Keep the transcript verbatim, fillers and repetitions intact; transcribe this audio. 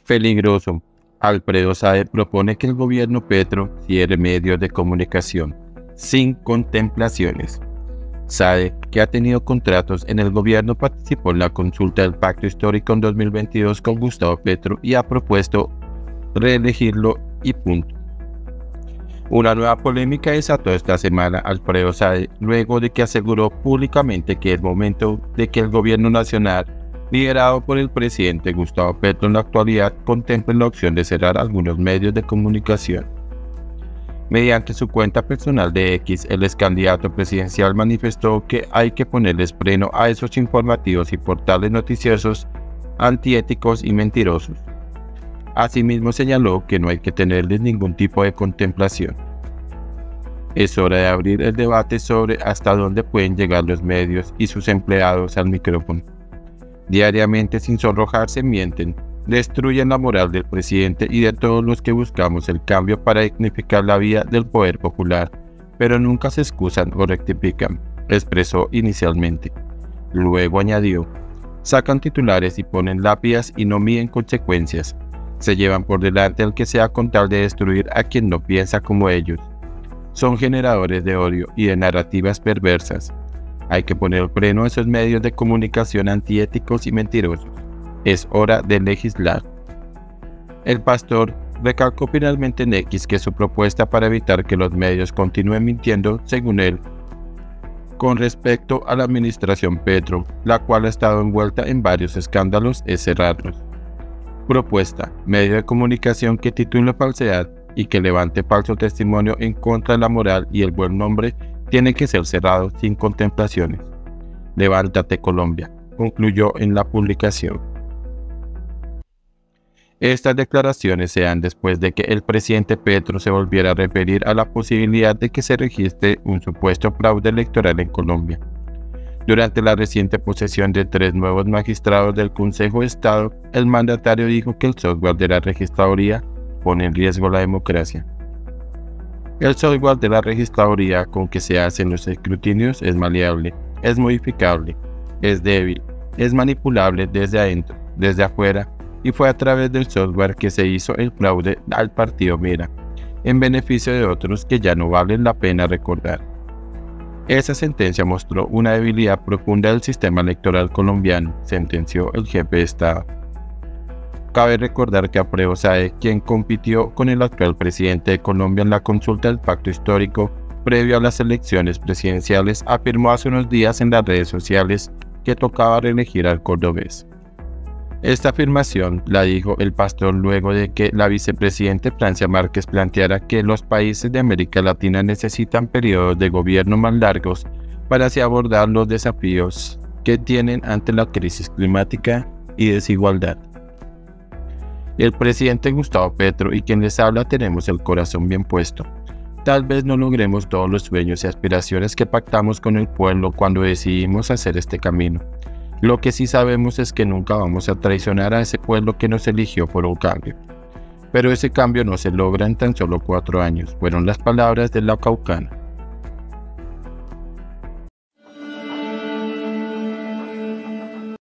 Peligroso. Alfredo Sade propone que el gobierno Petro cierre medios de comunicación, sin contemplaciones. Sade, que ha tenido contratos en el gobierno, participó en la consulta del Pacto Histórico en dos mil veintidós con Gustavo Petro y ha propuesto reelegirlo y punto. Una nueva polémica desató esta semana Alfredo Sade luego de que aseguró públicamente que es momento de que el gobierno nacional, liderado por el presidente Gustavo Petro en la actualidad, contemple la opción de cerrar algunos medios de comunicación. Mediante su cuenta personal de X, el excandidato presidencial manifestó que hay que ponerles freno a esos informativos y portales noticiosos antiéticos y mentirosos. Asimismo señaló que no hay que tenerles ningún tipo de contemplación. Es hora de abrir el debate sobre hasta dónde pueden llegar los medios y sus empleados al micrófono. Diariamente, sin sonrojarse, mienten, destruyen la moral del presidente y de todos los que buscamos el cambio para dignificar la vida del poder popular, pero nunca se excusan o rectifican, expresó inicialmente. Luego añadió, sacan titulares y ponen lápidas y no miden consecuencias. Se llevan por delante al que sea con tal de destruir a quien no piensa como ellos. Son generadores de odio y de narrativas perversas. Hay que poner freno a esos medios de comunicación antiéticos y mentirosos. Es hora de legislar. El pastor recalcó finalmente en X que su propuesta para evitar que los medios continúen mintiendo, según él, con respecto a la administración Petro, la cual ha estado envuelta en varios escándalos, es cerrarlos. Propuesta: medio de comunicación que titule falsedad y que levante falso testimonio en contra de la moral y el buen nombre tiene que ser cerrado sin contemplaciones. Levántate Colombia, concluyó en la publicación. Estas declaraciones se dan después de que el presidente Petro se volviera a referir a la posibilidad de que se registre un supuesto fraude electoral en Colombia. Durante la reciente posesión de tres nuevos magistrados del Consejo de Estado, el mandatario dijo que el software de la registraduría pone en riesgo la democracia. El software de la registraduría con que se hacen los escrutinios es maleable, es modificable, es débil, es manipulable desde adentro, desde afuera, y fue a través del software que se hizo el fraude al partido Mira, en beneficio de otros que ya no valen la pena recordar. Esa sentencia mostró una debilidad profunda del sistema electoral colombiano, sentenció el jefe de Estado. Cabe recordar que Alfredo Sade, quien compitió con el actual presidente de Colombia en la consulta del Pacto Histórico previo a las elecciones presidenciales, afirmó hace unos días en las redes sociales que tocaba reelegir al cordobés. Esta afirmación la dijo el pastor luego de que la vicepresidenta Francia Márquez planteara que los países de América Latina necesitan periodos de gobierno más largos para así abordar los desafíos que tienen ante la crisis climática y desigualdad. El presidente Gustavo Petro y quien les habla tenemos el corazón bien puesto. Tal vez no logremos todos los sueños y aspiraciones que pactamos con el pueblo cuando decidimos hacer este camino. Lo que sí sabemos es que nunca vamos a traicionar a ese pueblo que nos eligió por un cambio. Pero ese cambio no se logra en tan solo cuatro años, fueron las palabras de la caucana.